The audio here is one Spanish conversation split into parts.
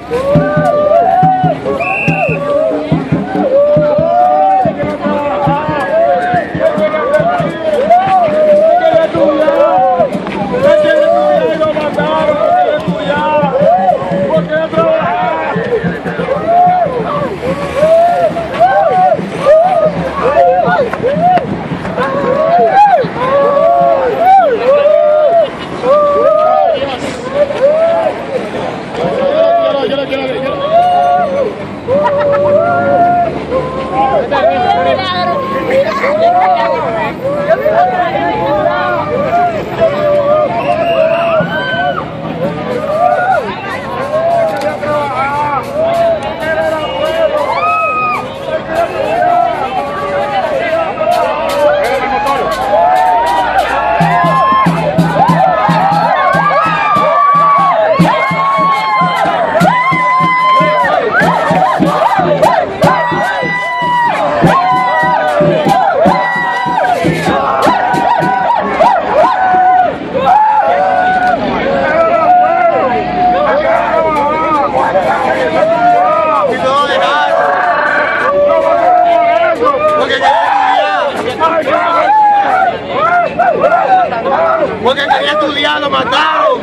Porque quería estudiar, lo mataron.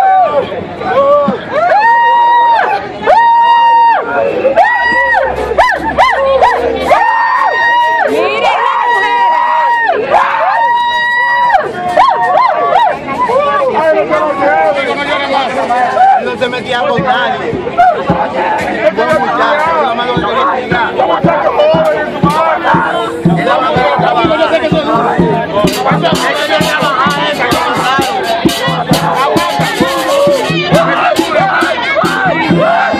¡Miren la mujer! No se metía con nadie. Buen muchacho, la mano que quería estudiar. Es la mano que trabaja. Yo sé que eso es